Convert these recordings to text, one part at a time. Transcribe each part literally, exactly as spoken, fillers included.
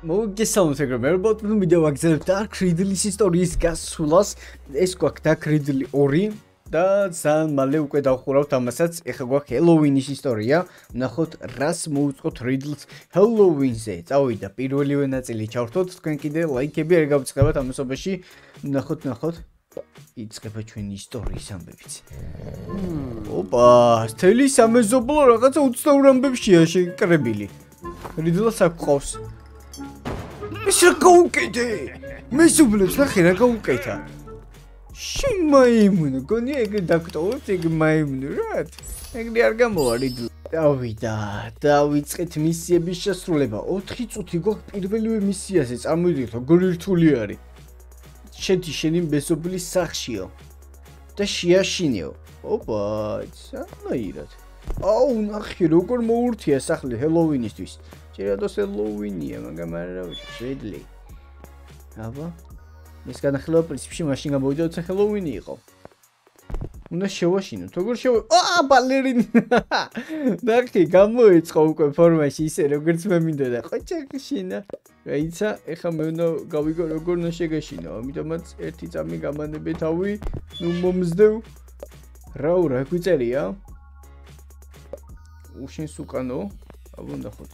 მოგესალმებით ეგრევე, ალბათ მივიდევაგზავნებთ Dark Riddle-ის ისტორიის გასვლას. ეს გვაქვს Dark Riddle ორი და ძალიან მალე უკვე დავხურავთ ამასაც. ეხლა გვაქვს Halloween-ის ისტორია. ვნახოთ რას მოუწყოთ Riddle-ს Halloween-ზე. წავიდა პირველივე ნაწილი ჩავრთოთ, თქვენ კიდე ლაიქები არ გავწყებათ ამასობაში. ვნახოთ, ვნახოთ. იწყება ჩვენი ისტორიის ამბებიც. ოპა, თელი სამეზობლო რაღაცა ოცდაორ ამბებშია შეკრებილი. Riddle-ს აქ ყავს. ეს რა გაუკეთე? მეზობლებს ნახე რა გაუკეთა. შენ მაიმუნო, გონია ეგრე დაგტოვებთ ეგ მაიმუნო რა? ეგრე არ გამოვა Riddle. დავიდა, დავიწყეთ მისიების შესრულება. ოთხი წუთი გვაქვს პირველივე მისიაზე, წარმოვიდგინეთ როგორი რთული არის. შედი შენი მეზობლის სახშიო და შეაშინეო. ოპა, სანაირად. აუ, ნახე როგორ მოურთია სახლი Halloween-ისთვის. ჭირადოს Halloween-ია, მაგრამ არა Riddle. აბა, ეს განახილვა პრინციპში მაშინ გამოვიდა როცა Halloween იყო. უნდა შევაშინოთ, როგორ შევა? აა, ბალერინი. ნახე, გამოეწყო უკვე ფორმაში ისე როგორც მე მინდოდა. ყოჩაკშინა. რაიცა, ეხლა მე უნდა გავიგო როგორ უნდა შეგაშინო, ამიტომაც ერთი წამი გამანები თავი, ნუ მომზდევ. რაუ, რა გვიწერია? უშენს უკანო, აბა ნახოთ.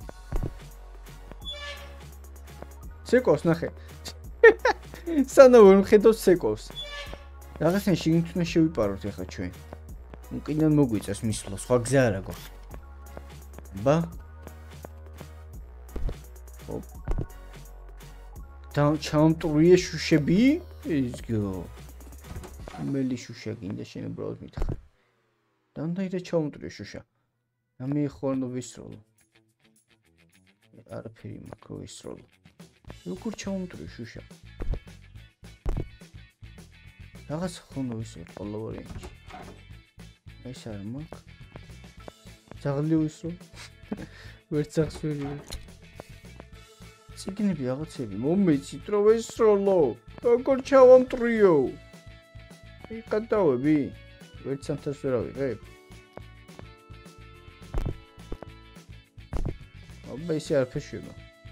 ცეკოს ნახე. სანამ ვერ მხედავს ცეკოს. რაღაცა შიგნით უნდა შევიპაროთ ეხლა ჩვენ. უკიდან მოგვიწევს მისვლა, სხვა გზა არ აქვს. აბა. ოპ. და ჩამტრუიე შუშები? ისგო. მელი შუშა გინდა შენ უბრალოდ მითხარ. დანაირა ჩამტრუიე შუშა. ამე ხოლმე ვისროლო. არაფერი მაქვს ვისროლო. როგორ ჩამტრუიე შუშა? რაღაც ხოლმე ვისროლო ყველა ვარიანტი. ეს არ მაქვს. ზაღლი ვისროლო. ვერ წახსველი. ციგნები რაღაცები მომეცით რომ ვისროლო. როგორ ჩავამტრიო? იკატავები? ვერ სამთას ვერ ავიღებ. აბა ისე არაფერი შევა.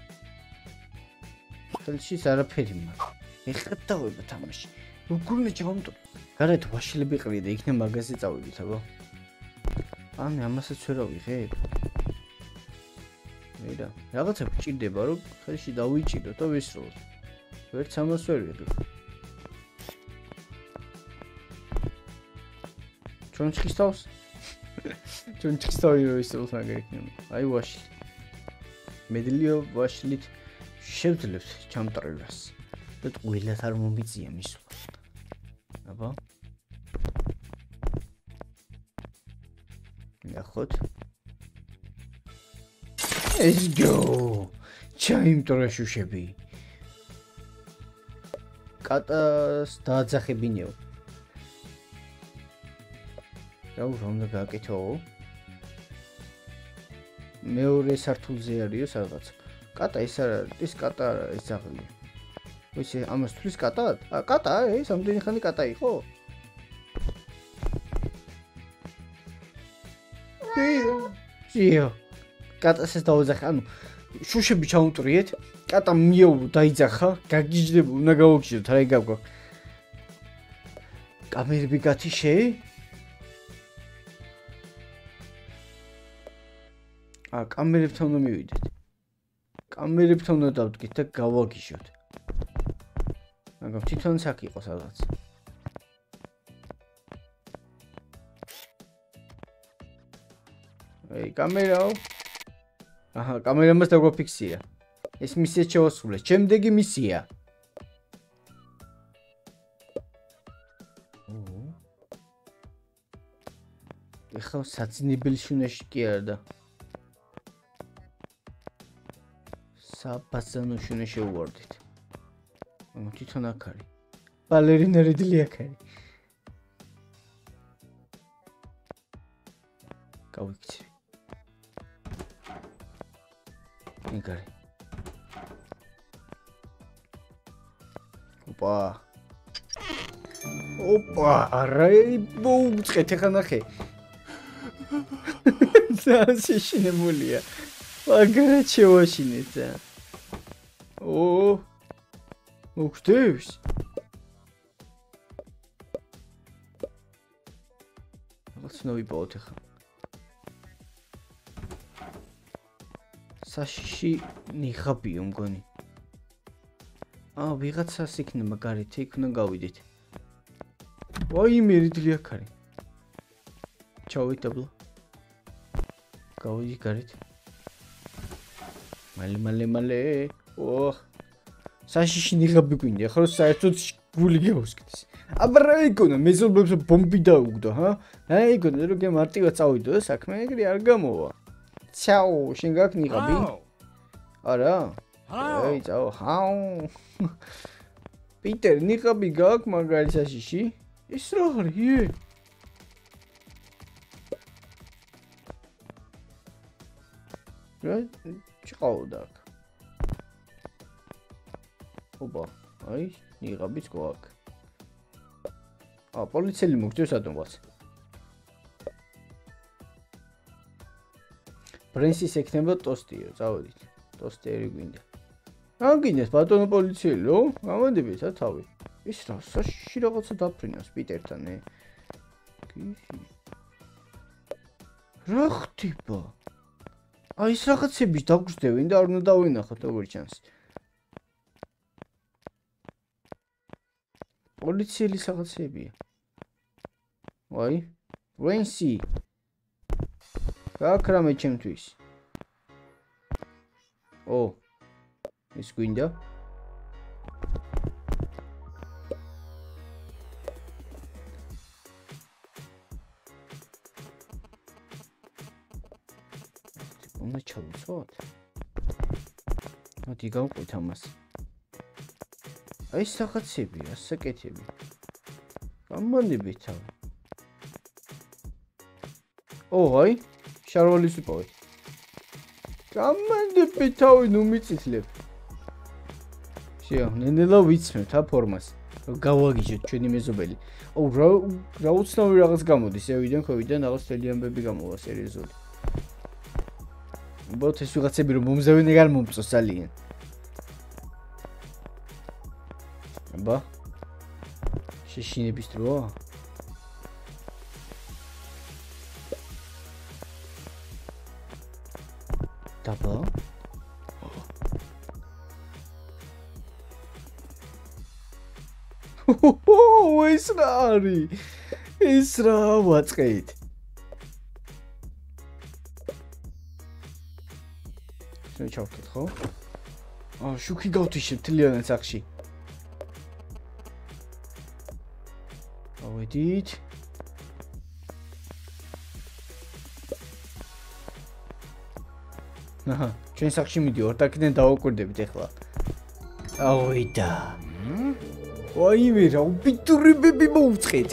ხელში არაფერი მაქვს. ეხლა დავება თამაში. როგორ უნდა ჩავამტრო? გარეთ ვაშილები ყრია და იქნებ მაგაზე წავიდით, აბა. ანუ ამასაც ვერ ავიღებ. მერა, რაღაცა გჭირდება რომ ხელში დავიჭიდო და ვისროლო. ვერც ამას ვერ ვიღებ. ჩონჩხის თავს? ჩონჩხის თავი რო ისროლს მაგერ იქნება. აი ვაშილი. მედლიო ვაშლით შევძლებთ ჩამტრევას. და ყველათ არ მომიწია მისვლა. აბა. ნახოთ. Let's go. ჩაიმტრა შუშები. კატას დააძახებინეო. რა უნდა გააკეთო? მეორე სართულზე არისო სადღაც. კატა ეს არ არის, ეს კატა ეს ძაღლია. ვისი ამას თulis კატა? ა კატა, ეს ამდენი ხანი კატა იყო? ჯიო. კატას ეს დაუძახა, ანუ შუშები ჩაუნტრიეთ, კატა მიაუ დაიძახა, გაგიჟდება, უნდა გავოგიჟდოთ, რა იგავგო. კამერები გათიშე? ა კამერებთან უნდა მივიდეთ. კამერებთან უნდა დავდგეთ და გავაგიჟოთ. მაგრამ თვითონაც აქ იყო სადღაც. ეი, კამერაო. აჰა, კამერამას დაგვაფიქსია. ეს მისია შევასრულე. შემდეგი მისია. ო. ეხლა საძინებელი შუნაში კი არა და საბაზანო შუნა შევუვარდით. ანუ თვითონ აქ არის. ბალერინა Riddle აქ არის. გავიქცევი. იგარი. ოპა. ოპა, რა მოუწყეთ ახლა ნახე. ძალიან შეშინებულია. აგრე შევაშინეთ. ო მოგხვდებს? რაღაც ნოვიპოვოთ ახლა. საშიში ნიღაბიო მგონი. აა ვიღაცას იქნება გარეთ, იქ უნდა გავიდეთ. ვაი მე რიდლი აქ არის. ჩავიდაბლო. გავიდი გარეთ. მალე მალე მალე. ოხ. საშიში ნიღაბი გვინდა, ახლა საერთოდ გული გეოსკდეს. აბა რა იქონა, მეზობლებს ბომბი დაუგდო, ჰა? აი იქონა, რომ გემარტივად წავიდო საქმე, ეგრე არ გამოვა. Ciao, შენ გაქვს ნიღაბი? არა? აი, ciao, ჰაუ. პიტერ, ნიღაბი გაქვს მაგარი საშიში? ის რა არის? რა ჩყავდა აქ? ოპა, აი, ნიღაბიც გვაქვს. აა, პოლიციელი მოგწევს ატომბას. პრინცის ექნება ტოსტიო, წავედით. ტოსტერი გვინდა. რა გინდათ ბატონო პოლიციელი, რო? გამოდებით ა თავი. ის რა, საშიში რაღაცა დაფრინავს პიტერთან, ე? რა ხდება? აი ეს რაღაცები დაგждდევენ და არ უნდა დავინახოთ როგორ ჩანს. პოლიციელი რაღაცებია. ვაი, ვენსი. რა კრამე ჩემთვის? ო. ის გვინდა? უნდა ჩავიცოთ? მოდი გავყვეთ ამას. აი ეს რაღაცებია, საკეთები. გამონდებით თავი. ო, აი, შარვალის ვიპოვეთ. გამონდებით თავი, ნუ მიწითლებ. შეა, ნენელა ვიცმევთ ა ფორმას. გავაგიჟოთ ჩვენი მეზობელი. ო, რა რა უცნაური რაღაც გამოდის, ევიდან ხოვიდან რაღაც თელი ამბები გამოვა სერიოზული. ბოთ ეს ვიღაცები რომ მომზევენ ეგ არ მომწონს ძალიან. აბა. შეშინების დროა? დაბა? ო, ეს რა არის? ეს რა ვაწყეთ? შენ ჩავკეთ ხო? აა შუქი გავთიშებ თლიანად სახში. ავედით. აჰა, ჩვენ სახში მიდივართ, აქედან დავაკვირდებით ახლა. ავიდა. ვაიმე რა უბიტურებები მოუწყეთ.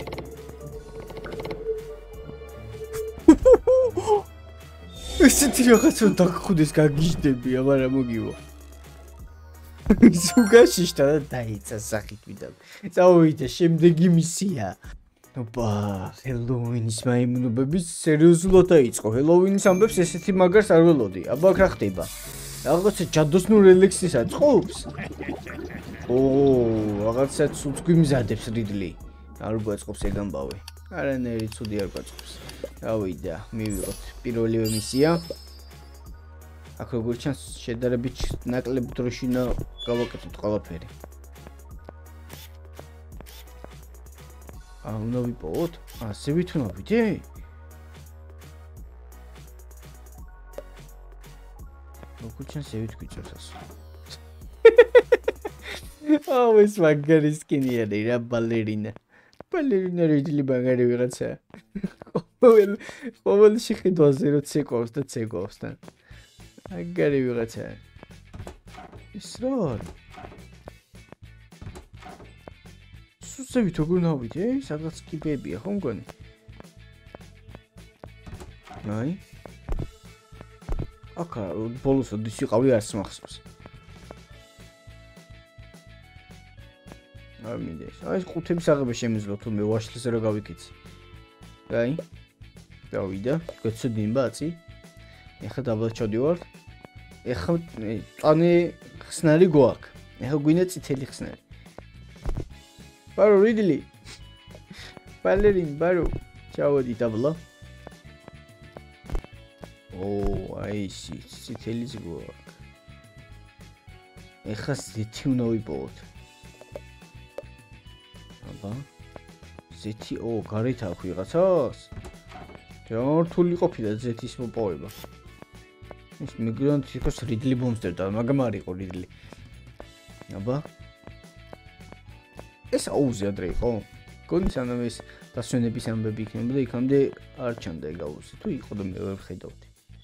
ესეთი რაღაცა დაგხვდეს გაგიჟდები, აბარა მოგივა. სუგაშიშთა და დაიცა სახით ვიდა. წავიდა შემდეგი მისია. ოპა, ჰელოუინის მაიმუნობების სერიოზულად დაიწყო. ჰელოუინის ამბებს ესეთი მაგარს არ ველოდი. აბა რა ხდება? რაღაცა ჯადოსნურ ელექსის აწყობს? ო, რაღაცა ცუდს გვიმზადებს რიდლი. არ გვაწყობს ეგ ამბავი. არანაირი ცუდი არ გვაწყობს. გავიდა, მივიღოთ პირველივე მისია. აქ როგორ ჩანს შედარებით ნაკლებ დროში უნდა გავაკეთოთ ყველაფერი. აა, უნდა ვიპოვოთ? ასე ვითნობით, ე? როგორ ჩანს ევით გვიწევს ასე. აუ, ეს მაგარი სკინიერი რა ბალერინა. ბალერინა რიდლი მაგარი ვიღაცა. ყოველ ყოველ შეხედვაზე რო ცეკავს და ცეკავს და აგარი ვიღაცა. ის რა არის? სუსევით როგორ ნავით, ე? სადღაც კიბებია ხო მგონი? აი. აკა ბოლოს ოდის იყავი არც მახსოვს. არ მინდეს. აი ყუთების აღება შემიძლია თუმე ვაშლზე რა გავიქეცი. აი. დავიდა, გვეცოდინება აცი. ეხლა დაბლა ჩავდივარ. ეხლა წანი ხსნარი გვაქვს. ეხლა გვინდა წითელი ხსნარი. ბარო რიდლი. ბალერინ ბარო. ჩავოდი დაბლა. ო, აი ისი, წითელიც გვაქვს. ეხლა ზეთი უნდა ვიპოვოთ. აბა. ზეთი, ო, გარეთ აქვს ვიღაცას? ჯართული ყოფილა ზეთის მოპოვება. ის მიგრანტ იყოს რიდლი ბომსტერდა, მაგრამ არ იყო რიდლი. აბა. ეს აუზე ადრე იყო? გონი სანამ ეს დასვენების ამბები იქნებოდა, იქამდე არ ჩანდა ეგ აუზე. თუ იყო და მე ვერ ხედავდი.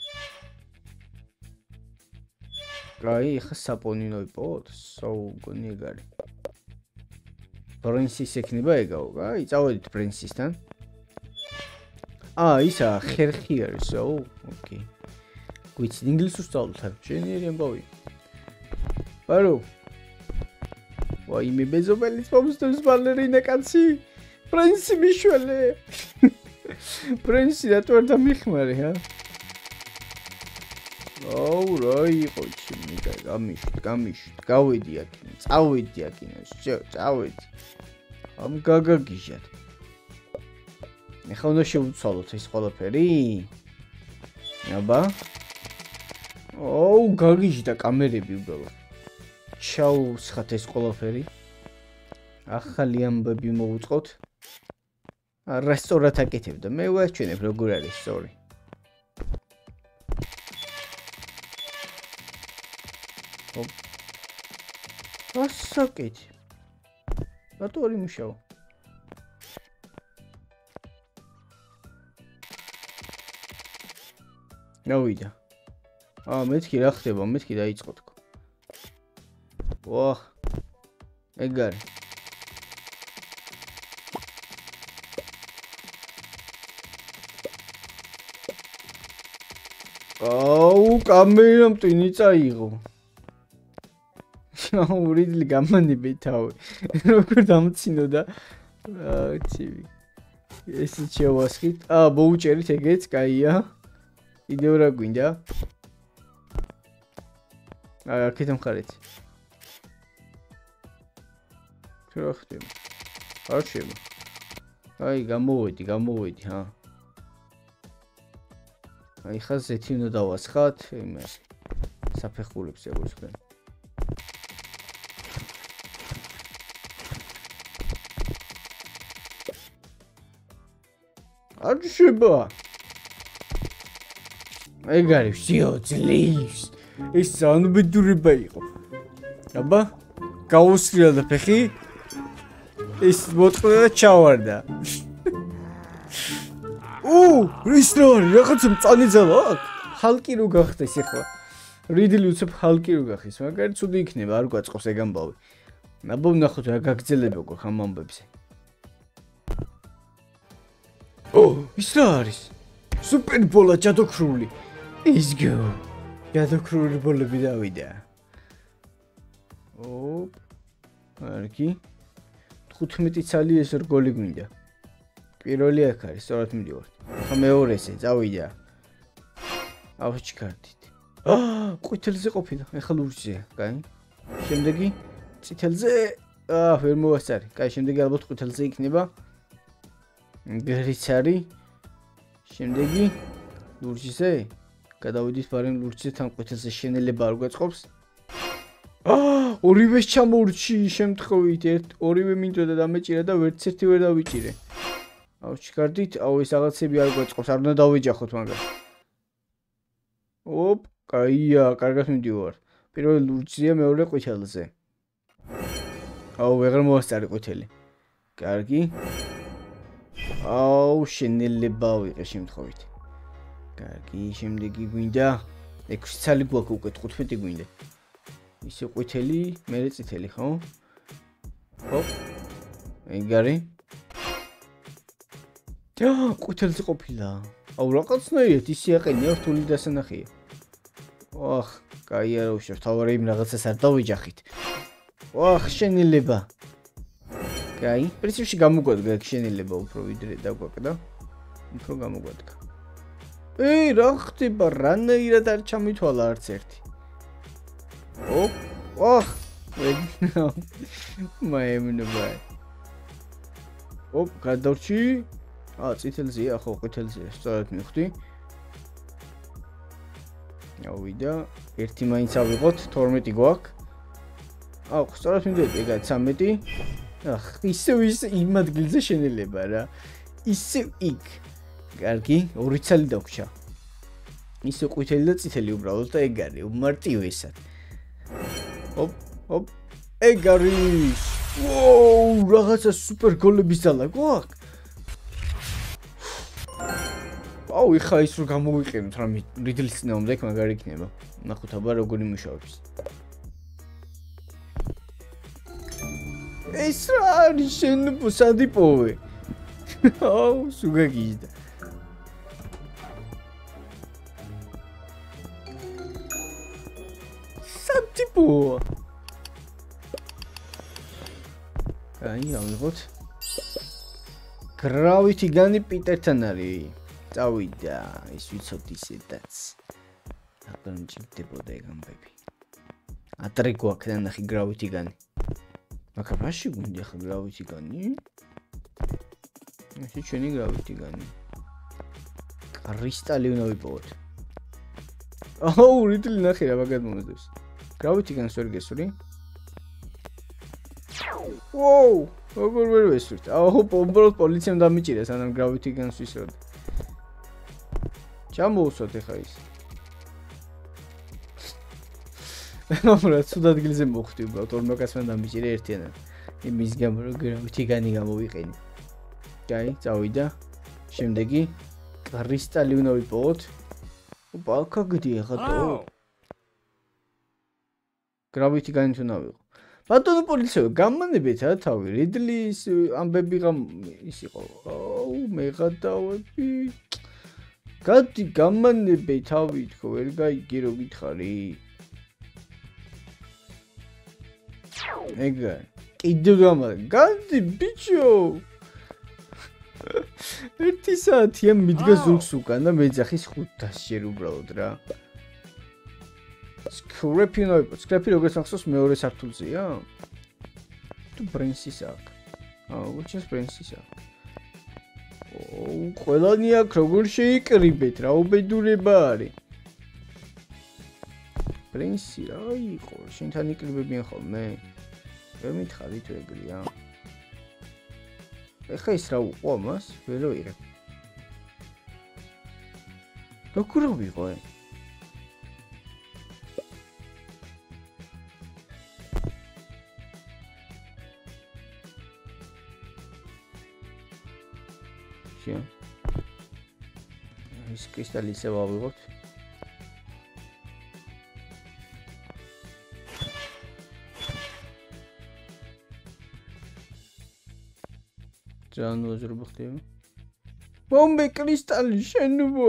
კაი, ეხა საპონი ნოიპოთ, სოუ გონი ეგ არის. პრინცის ექნება ეგაო, აი, წავედით პრინცისთან. აა, ისა ხერხი არის, სოუ, ოკეი. გვიცი ინგლისურს სწავლობთ, შენიერი ამბავი. ბარო. ვაი, მე ბეზობელის მომსდევს ბალერინა კაცი. პრინცი მიშველე. პრინცი რატო არ დამიხმარე, ჰა? აუ, რა იყო ჩემი და გამიშ, გამიშ, გავედი აქ, წავედი აქ, წავედი. ამ გაგაგიჟად. ეხლა უნდა შევუცვალოთ ეს ყველაფერი? აბა. აუ, გაგიჟდა კამერები უბრალოდ. ჩაუსხათ ეს ყველაფერი. ახალი ამბები მოვუწყოთ. რესტორატ აკეთებ და მე ვაჩვენებ როგორ არის სწორი. ასაკეთ. რატო არ იმუშაო? ნავიდა. აა მეთქი რა ხდება? მეთქი დაიწყო თქო. ვაჰ. ეგ არის. აუ, კამერამ ტვინი წაიღო. აუ, რიდლი გამანიბე თავი. როგორ დამცინოდა? აა, ცივი. ესე შევასხით. აა, მოუჭერით ეგეც, კაია. კიდევ რა გვინდა? აა, აქეთ მხარეც. რა ხდება? არ შევა. აი, გამოვედი, გამოვედი, ჰა. აი, ხა ზეთი უნდა დავასხათ, იმას. საფეხურებს ეგუჩქენ. არ შევა. ეგ არის სიოძლის. ეს ანბედურება იყო. აბა, გაუსრიალა და ფეხი. ეს მოწყდა და ჩავარდა. ო, რისტორი, რაღაცა მწანი ძალა აქვს. ჰალკი რო გახდეს ახლა. რიდლი უცებ ჰალკი რო გახდეს, მაგარი ცუდი იქნება, არ გვაწყობს ეგ ამბავი. აბა, ნახოთ რა გაგრძელება გვაქვს ამ ამბებზე. ო, ის რა არის? სუპერ ბოლა ჯადოქრული. ის გო. ჯადოქრული ბოლები დავიდა. ო, არკი. თხუთმეტი ცალი ეს რგოლი გვინდა. პირველი აქ არის, სწორად მივიდივართ. ახლა მეორესე, წავიდა. ავჩი კარტით. აა, ყვითელზე ყოფილა, ახლა ლურჯზეა, კაი. შემდეგი წითელზე, აა, ვერ მოვასწარი. კაი, შემდეგი ალბათ ყვითელზე იქნება. გერიც არის. შემდეგი ლურჯზე. გადავიდით ბარემ ლურჯზე თან ყვითელზე შენელება არ გვაწყობს. აა, ორივე ჩამორჩი შემთხვევით, ერთ ორივე მინდოდა დამეჭირა და ვერც ერთი ვერ დავიჭირე. ავჩი კარტით, აუ ეს რაღაცები არ გვაწყობს, არ უნდა დავეჯახოთ მაგას. ოპ, კაია, კარგად მივდივარ. პირველი ლურჯზეა, მეორე ყვითელზე. აუ, ვეღარ მოვასწარი ყვითელი. კარგი. აუ, შენელება ვიყე შემთხვევით. კარგი, შემდეგი გვინდა. ექვსი ცალი გვაქვს უკვე, თხუთმეტი გვინდა. ისე ყვითელი, მერე წითელი, ხო? ჰოპ. ეგ არის. აა, ყვითელზე ყოფილა. აუ, რაღაცნაირად ისე აყენია, რთული დასანახია. ვახ, კაი არა უშევ, თავარი იმ რაღაცას არ დავეჯახით. ვახ, შენელება. კაი, პრინციპში გამოგვადგა შენელება უფრო ვიდრე დაგვაკდა. უფრო გამოგვადგა. ეი, რა ხდება? რანაირად არ ჩამითვალა არც ერთი. ოპ, ოხ, მაემნობა. ოპ, გადავრჩი. აა, წითელზეა, ხო, ყვითელზეა, სწორად მივხვდი. ავიდა, ერთი მაინც ავიღოთ, თორმეტი გვაქვს. აუ, სწორად მივდივართ, ეგა ცამეტი. ახ, ისევ ის იმ ადგილზე შენელება რა. ისევ იქ. კარგი, ორი ცალი დაგვრჩა. ისე ყვითელი და წითელი უბრალოდ და ეგ არის, უმარტივესად. ოპ, ოპ, ეგ არის. ვოუ, რაღაცა სუპერ გოლების ძალა გვაქვს. აუ, ეხა ის რომ გამოვიყენოთ რა რიდლის წინააღმდეგ ეგ მაგარი იქნება. ნახოთ აბა როგორი მუშაობს. ეს რა არის შენ სადიპოვე? აუ, სუგაგიჟდა. სადიპო. აი, ავიღოთ. გრავითი განი პიტერთან არის. წავიდა, ის ვიცოდი ისედაც. აბა მჭირდებოდა ეგ ამბები. ატრი გვაქვს და ნახი გრავითი განი. მაგრამ რაში გვინდა ხა გრავითი განი? ესე ჩვენი გრავითი განი. კრისტალი უნდა ვიპოვოთ. აუ, რიტლი ნახე რა მაგად მომეძებს. გრავითი განს ვერ გესური? ვოუ, როგორ ვერ ვესურთ? აუ, უბრალოდ პოლიციამ დამიჭირა სანამ გრავითი განს ვისროდ. ჩამოუსვათ ეხა ის. რა ცუდ ადგილზე მოხვდი უბრალოდ ორ მოკასმა დამიჭირა ერთიანად. იმის გამო რომ გრავითი განი გამოვიყენი. კაი, წავიდა. შემდეგი კრისტალი უნდა ვიპოვოთ. ოპა, კაგდი ეხა თო. გრავითი განი თუ ნავიღო. ბატონო პოლიციო, გამანებით რა თავი, რიდლის ამბები გამ ის იყო. აუ, მეღადავები. გადი გამანები თავი თქო, ვერ გაიგე რო გითხარი. ეგა, კიდევ გამა, გადი ბიჭო. ერთი საათია მიდგა ზურგს უკან და მეძახის ხუთას ჯერ უბრალოდ რა. სკრეპი ნოიბ, სკრეპი როგორც ახსოვს მეორე სართულზეა? თუ პრინსის აქვს. აუ, უჩეს პრინსის აქვს. ოუ, ყველანი აქ როგორ შეიკრიბეთ, რა უბედურება არის. პრინსი რა იყო, შენთან იკრიბებიან ხოლმე? ვერ მითხარი თუ ეგრეა. ეხა ის რა უყო მას? ვერ ვიღებ. როგორ ვიღო? შენ ის კრისტალი ისევ ავიღოთ. ძალიან უაზრო ხდება. ბომბე კრისტალი შენვო.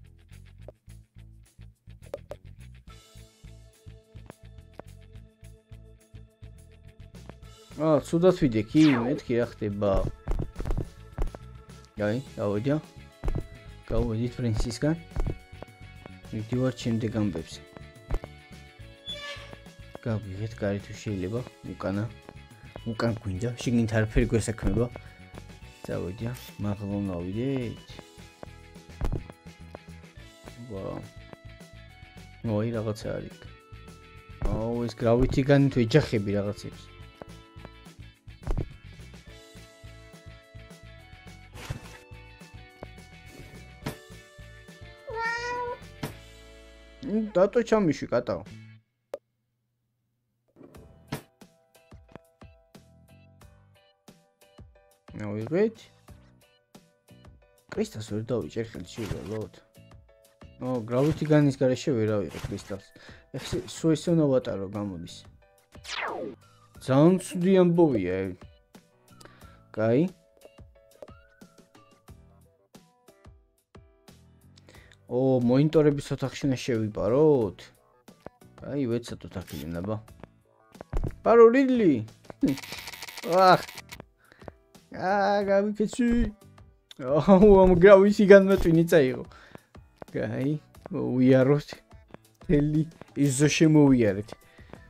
აა, ცუდად ვიდექი, მეთქი რა ხდება. აი, დავიდე. გავიდით ფრენსისგან. მივდივართ შემდეგ ამბებს. გავიღეთ კარი თუ შეიძლება, უკანა. უკან გვინდა, შიგნით არაფერი გვესაქმება. დავიდე, მაღლა ვიდეთ. ვაუ. მოი რაღაცა არის. აუ, ეს გრავითი განი თუ ეჯახები რაღაცებს. დატო ჩამიში კატაო. ავიღეთ. კრისტალს ვერ დავიჭერ ხელში უბრალოდ. ო, გრავითი განის გარეშე ვერ ავიღე კრისტალს. ეხლა სულ ესე უნდა ვატარო გამოდის. ძალიან ცუდი ამბოვია. კაი. ო, მონიტორების ოთახში უნდა შევიპაროთ. კაი, ვეცადოთ აქედან აბა. პარო რიდლი. აх. აა, გავიქეცი. აუ, ამ გრავითი განმეტვინი წაიღო. კაი, მოვიაროთ. თელი იზო შემოვიარეთ.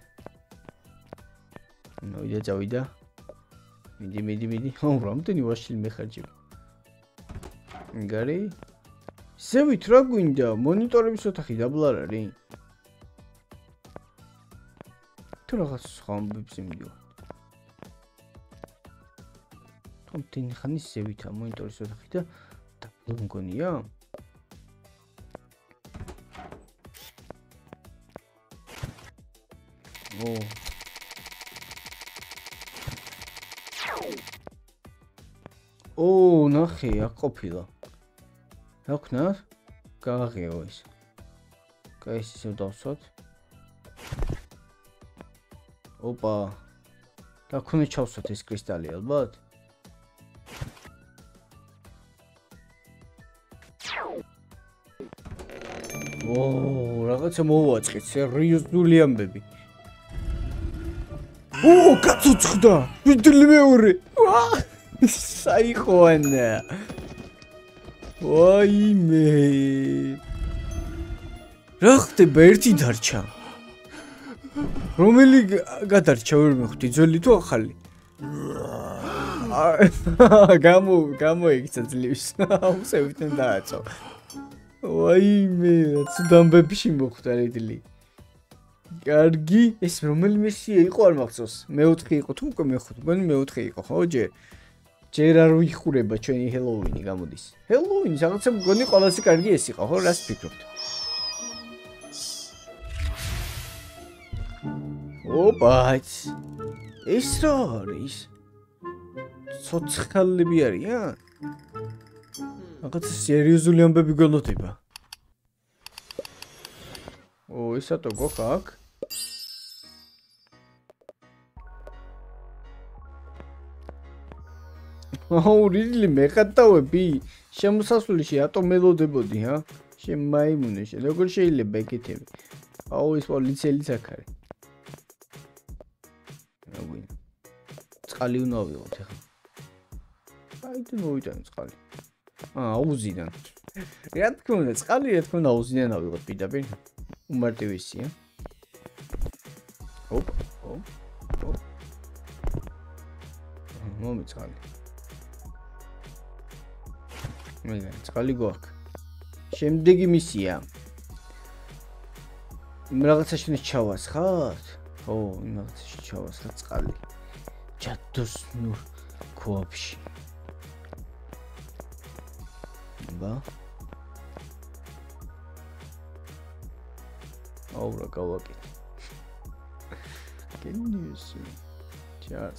ნოიდა წავიდა. მიდი, მიდი, მიდი. ო, რამდენი ვაშლი მეხარჯები. გარი. ზევით რა გვინდა? მონიტორების ოთახი დაბლა არ არის? თუ რაღაც სხვა ამბებს იმდივარ. თუმცა ხანი ზევითა მონიტორის ოთახი და დაბლა მგონია? ო ო ნახე აქ ყოფილა რა ქნა გააღიო ეს კაი ეს ისევ დავსვათ ოპა რა ქნა ჩავსვათ ეს კრისტალი ალბათ ო რაღაცა მოვაწყეთ სერიოზული ამბები ო კაცოცხდა ვიდლი მეორე საიხოანა ვაიმე რა ხდება ერთი დარჩა რომელი გადარჩა ვერ მეხუთი ძველი თუ ახალი გამო გამოიქცა ძლივს აუსევიდან დააწო ვაიმე რაც დამბებში მოხდა რედლი კარგი ეს რომელი მესია იყო არ მახსოვს მეოთხე იყო თუ უკვე მეხუთე მგონი მეოთხე იყო ხო ჯერ ჯერ არ ვიხურება ჩვენი ჰელოუინი გამოდის ჰელოუინი რაღაცა მგონი ყველაზე კარგი ეს იყო ხო რას ფიქრობთ ოპა ეს რა არის ცოცხალები არიან რაღაცა სერიოზული ამბები გველოდება ო ესატო გოხა აქ აუ რილი მეხატავები შემოსასვლელში ატომელოდებოდი ჰა შემაიმუნე შე როგორ შეიძლება ეკეთები აუ ეს პოლიციელიც აქ არის რა გვინდა წყალი უნდა ავიღოთ ახლა აი თუ მოვიტანე წყალი აა აუზიდან რა თქმა უნდა წყალი რა თქმა უნდა აუზიდან ავიღოთ პირდაპირ უმარტივესია ოპ ოპ ოპ მომიწყალი მეგა წყალი გვაქვს შემდეგი მისია იმ რაღაცაში უნდა ჩავასხათ ო იმ რაღაცაში ჩავასხათ წყალი ჯადოს ნურ ქუაფში ბა აუ რა გავაკეთე გენიოსი ჩას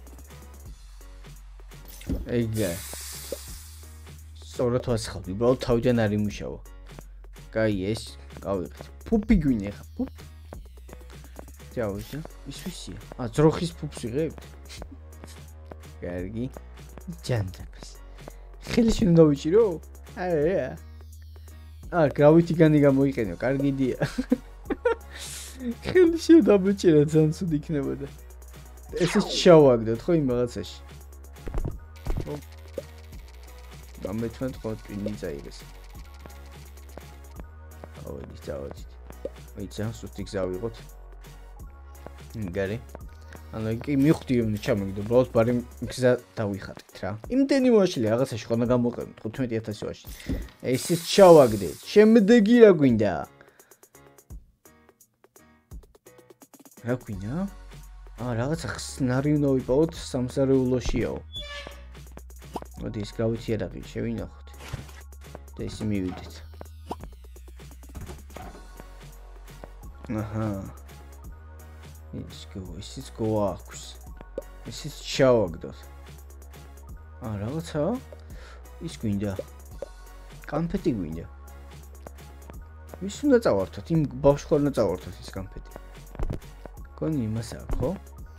ეგა სწორად ვასხავდი, უბრალოდ თავიდან არ იმუშავა. კაი ეს, გავიღეთ. ფუფი გვინე ხა, ფუფ. დავიდა, ის ვისია? ა, ძროხის ფუფს ვიღებთ? კარგი. ჯანდაბას. ხელში უნდა ვიჭირო? არა. ა, გრავითი განი გამოიყენო, კარგი დია. ხელში დავიჭირა ძალიან ცუდი იქნებოდა. ესე ჩავაგდოთ ხო იმ რაღაცაში. გამეთვენთ ყოთინი წაიღეს. ავედი წავედით. ვიცა სუსტი გზავიღოთ. გარი. ანუ კი მივხვდი რომ ჩამიგდო, უბრალოდ ბარი გზა დავიხატეთ რა. იმდენი მოაშლი რაღაცაში ხონა გამოყენოთ თხუთმეტი ათასი ვაში. ეს ის ჩავაგდეთ. შემდეგი რა გვინდა? რა გვინდა? აა რაღაცა ხსნარი უნდა ვიპოვოთ სამსარეულოშიაო. მოდი ის გრავითი არაღი შევინახოთ და ისე მივიდეთ აჰა ის გო ისიც გვაქვს ისიც ჩავაგდოთ აა რაღაცა ის გვინდა კანფეტი გვინდა ვის უნდა წავართოთ იმ ბავშვს ხო უნდა წავართოთ ის კანფეტი გონი იმას აქვს ხო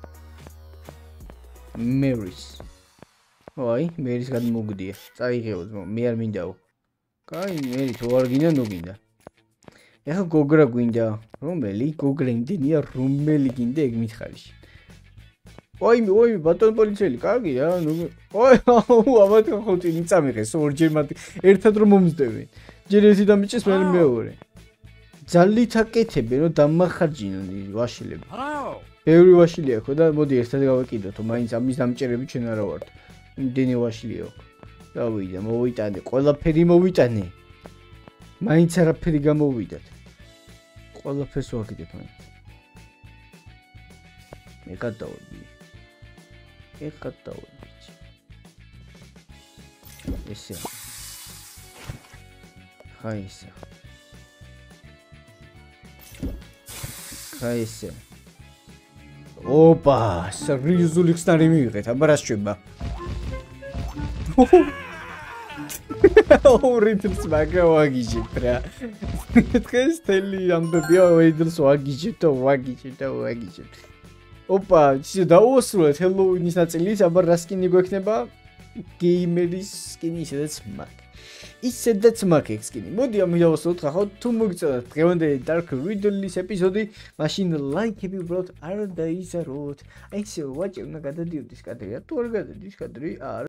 მერის აი, მერის გადმოგდია. წაიღეო ძმო, მე არ მინდაო. კაი, მერი თუ არ გინდა, ნუ გინდა. ეხა გოგრა გვინდა. რომელი? გოგრა იმდენია, რომელი გინდა ეგ მითხარიში. ой, ой, ბატონ პოლიციელი, კარგი რა, ნუ. ой, აუ, აბათ ხოთი მიწამიღეს, ორჯერ მათ ერთად რომ მომსდევენ. ჯერ ერთი დამიჭეს, მე მეორე. ძალით აკეთებენ, რომ დამახარჯინონ ვაშილები. ბევრი ვაშილი აქვს და მოდი ერთად გავაკიდოთ, მაინც ამის დამჭერები ჩვენ არა ვართ. იმდენი ვაშილი აქვს. დავიდე, მოვიტანე, ყველაფერი მოვიტანე. მაინც არაფერი გამოვიდათ. ყველაფერს ვაკიდებ მაინც. მე გადავედი. მე გადავედი. ესე. ხა ესე. ხა ესე. ოპა, სერიოზული ხსნარი მივიღეთ, აბა რა შეება? ორიდს მაგა ვაგიჟებ რა. დღეს თელი ამბებია ორიდს ვაგიჟებ და ვაგიჟებ და ვაგიჟებ. ოპა, ისე დაუსრულეთ ჰელოუინის ნაწილის, აბა რა სკინი გვექნება? გეიმერის სკინი ისედაც მაგ. ისედაც მაგ სკინი. მოდი ამ ვიდეოს უთხრა, თუ მოგიწოდათ დღევანდელი Dark Riddle-ის ეპიზოდი, მაშინ ლაიქები უბრალოდ არ დაიზაროთ. აი ესე ვაჭი უნდა გადადიოდეს კადრია, თუ არ გადადის კადრი არ